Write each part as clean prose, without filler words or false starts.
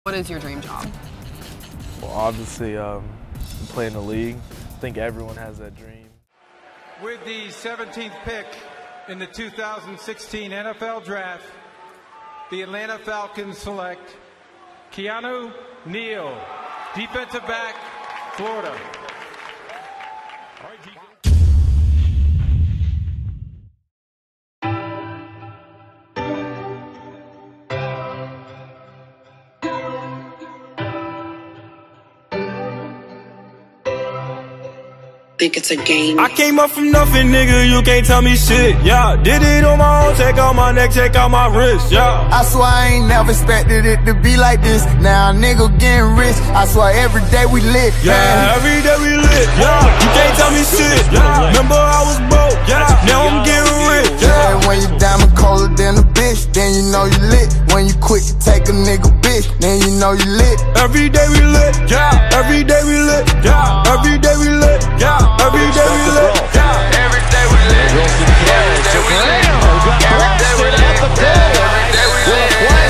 What is your dream job? Well, obviously, playing the league. I think everyone has that dream. With the 17th pick in the 2016 NFL Draft, the Atlanta Falcons select Keanu Neal, defensive back, Florida. Think it's a game. I came up from nothing, nigga, you can't tell me shit, yeah. Did it on my own, check out my neck, check out my wrist, yeah. I swear I ain't never expected it to be like this. Now a nigga getting rich, I swear every day we lit, yeah. Every day we lit, yeah. You can't tell me shit, yeah. Remember I was broke, yeah. Now I'm getting rich, yeah. When you diamond colder than a bitch, then you know you lit. When you quick to take a nigga bitch, then you know you lit. Every day we lit, yeah. Every day we lit, yeah. Every day we lit, yeah. Every day we lit, yeah. Every day we lit. Every day we lit. Every day we lit. Every day we lit.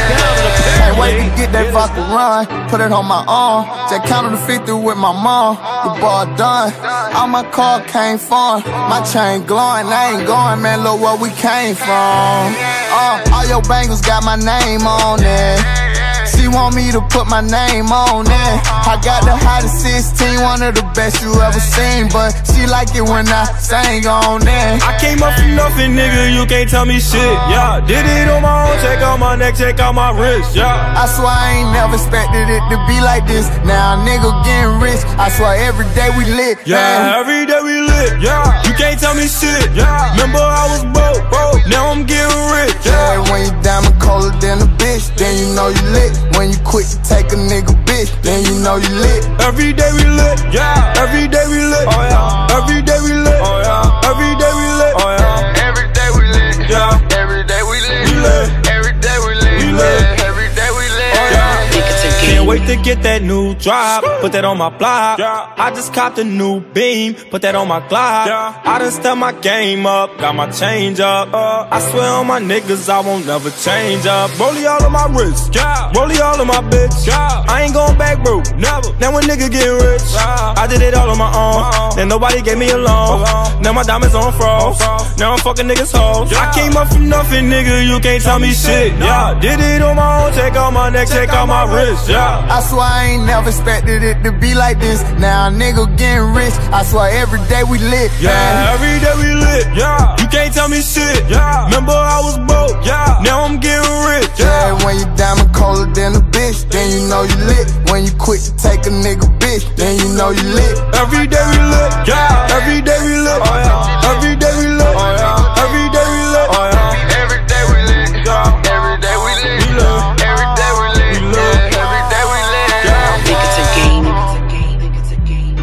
Can't wait to get that vodka run, put it on my arm. Just counted the 50 with my mom. The ball done. All my car came from. My chain glowing, I ain't going, man. Look where we came from. All your bangles got my name on it. She want me to put my name on it. I got the hottest 16, one of the best you ever seen. But she like it when I sang on it. I came up from nothing, nigga, you can't tell me shit, yeah. Did it on my own, check out my neck, check out my wrist, yeah. I swear I ain't never expected it to be like this. Now a nigga getting rich, I swear every day we lit, yeah. Every day we lit, yeah. You can't tell me shit, yeah. Remember I was broke, now I'm getting rich, yeah. When you diamond colder than a bitch, then you know you lit. When you quick to take a nigga bitch, then you know you lit. Every day we lit, yeah. Every day we lit, oh yeah. Every day we lit, oh yeah. Every day we lit, oh yeah. Every day we lit, yeah. Every day we lit, we lit. Every day we lit, we lit. Every day we lit, oh yeah. Think it's a game. Can't wait to get that new drop, put that on my block, yeah. I just copped a new beam, put that on my Glock, yeah. I done stepped my game up, got my change up, I swear on my niggas I won't never change up. Rollie all of my wrist, yeah. Rollie all of my bitch, yeah. I ain't going back broke, never. Now a nigga get rich, yeah. I did it all on my own, then nobody gave me a loan. Now my diamonds on froze, now I'm fucking niggas hoes, yeah. I came up from nothing, nigga, you can't tell me shit, yeah. Did it on my own, check out my neck, check out my wrist, yeah. I swear I ain't never expected it to be like this. Now a nigga getting rich, I swear every day we lit, yeah. Every day we lit, yeah. You can't tell me shit, yeah. Remember I was broke, yeah. Now I'm getting rich, yeah. When you diamond colder than a bitch, then you know you lit. When you quick to take a nigga bitch, then you know you lit. Every day we lit, yeah. Every day we lit, oh yeah. Every day we lit, oh yeah. Every day we lit, oh yeah. Every day we lit, yeah. Every day we lit, we lit. Every day we lit, we lit. Every day we lit, yeah. Think it's a game. Think it's a game.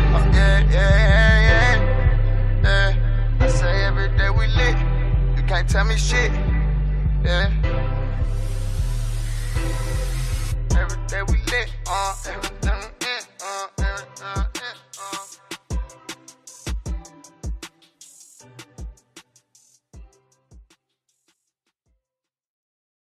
Yeah. I say every day we lit. You can't tell me shit, yeah.